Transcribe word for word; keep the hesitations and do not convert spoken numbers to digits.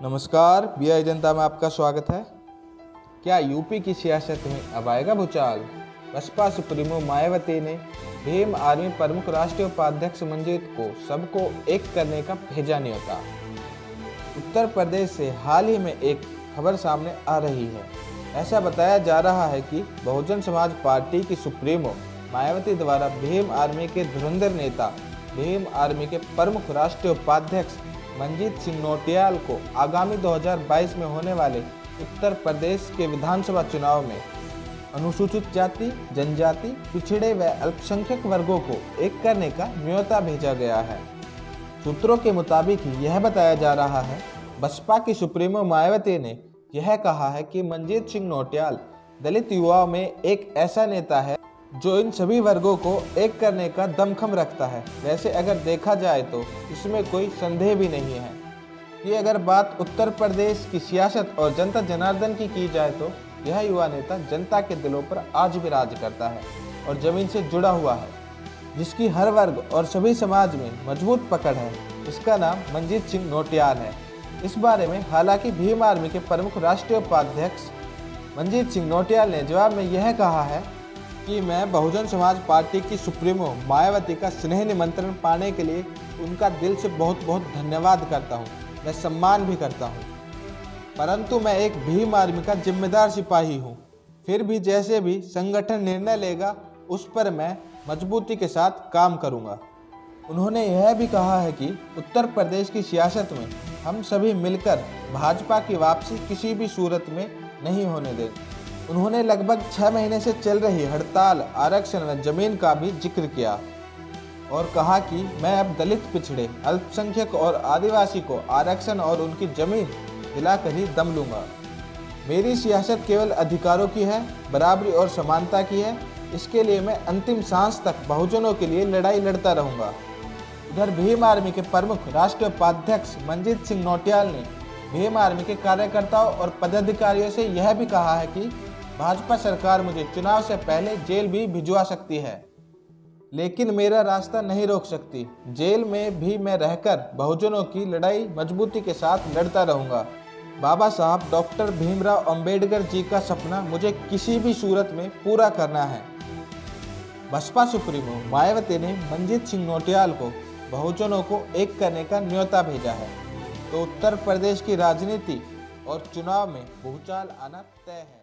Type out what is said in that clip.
नमस्कार, B I जनता में आपका स्वागत है। क्या यूपी की सियासत में अब आएगा भूचाल? बसपा सुप्रीमो मायावती ने भीम आर्मी प्रमुख राष्ट्रीय उपाध्यक्ष मंजीत को सबको एक करने का भेजा न्योता। उत्तर प्रदेश से हाल ही में एक खबर सामने आ रही है। ऐसा बताया जा रहा है कि बहुजन समाज पार्टी की सुप्रीमो मायावती द्वारा भीम आर्मी के धुरंधर नेता, भीम आर्मी के प्रमुख राष्ट्रीय उपाध्यक्ष मंजीत सिंह नौटियाल को आगामी दो हज़ार बाईस में होने वाले उत्तर प्रदेश के विधानसभा चुनाव में अनुसूचित जाति, जनजाति, पिछड़े व अल्पसंख्यक वर्गों को एक करने का न्योता भेजा गया है। सूत्रों के मुताबिक यह बताया जा रहा है, बसपा की सुप्रीमो मायावती ने यह कहा है कि मंजीत सिंह नौटियाल दलित युवाओं में एक ऐसा नेता है जो इन सभी वर्गों को एक करने का दमखम रखता है। वैसे अगर देखा जाए तो इसमें कोई संदेह भी नहीं है कि अगर बात उत्तर प्रदेश की सियासत और जनता जनार्दन की की जाए तो यह युवा नेता जनता के दिलों पर आज भी राज करता है और जमीन से जुड़ा हुआ है, जिसकी हर वर्ग और सभी समाज में मजबूत पकड़ है। इसका नाम मंजीत सिंह नौटियाल है। इस बारे में हालांकि भीम आर्मी के प्रमुख राष्ट्रीय उपाध्यक्ष मंजीत सिंह नौटियाल ने जवाब में यह कहा है कि मैं बहुजन समाज पार्टी की सुप्रीमो मायावती का स्नेह निमंत्रण पाने के लिए उनका दिल से बहुत बहुत धन्यवाद करता हूं। मैं सम्मान भी करता हूं, परंतु मैं एक भीम आर्मी का जिम्मेदार सिपाही हूं। फिर भी जैसे भी संगठन निर्णय लेगा उस पर मैं मजबूती के साथ काम करूंगा। उन्होंने यह भी कहा है कि उत्तर प्रदेश की सियासत में हम सभी मिलकर भाजपा की वापसी किसी भी सूरत में नहीं होने देंगे। उन्होंने लगभग छः महीने से चल रही हड़ताल, आरक्षण व जमीन का भी जिक्र किया और कहा कि मैं अब दलित, पिछड़े, अल्पसंख्यक और आदिवासी को आरक्षण और उनकी जमीन दिलाकर ही दम लूँगा। मेरी सियासत केवल अधिकारों की है, बराबरी और समानता की है। इसके लिए मैं अंतिम सांस तक बहुजनों के लिए लड़ाई लड़ता रहूँगा। उधर भीम आर्मी के प्रमुख राष्ट्रीय उपाध्यक्ष मंजीत सिंह नौटियाल ने भीम आर्मी के कार्यकर्ताओं और पदाधिकारियों से यह भी कहा है कि भाजपा सरकार मुझे चुनाव से पहले जेल भी भिजवा सकती है, लेकिन मेरा रास्ता नहीं रोक सकती। जेल में भी मैं रहकर बहुजनों की लड़ाई मजबूती के साथ लड़ता रहूंगा। बाबा साहब डॉक्टर भीमराव अंबेडकर जी का सपना मुझे किसी भी सूरत में पूरा करना है। बसपा सुप्रीमो मायावती ने मंजीत सिंह नौटियाल को बहुजनों को एक करने का न्योता भेजा है। तो उत्तर प्रदेश की राजनीति और चुनाव में भूचाल आना तय है।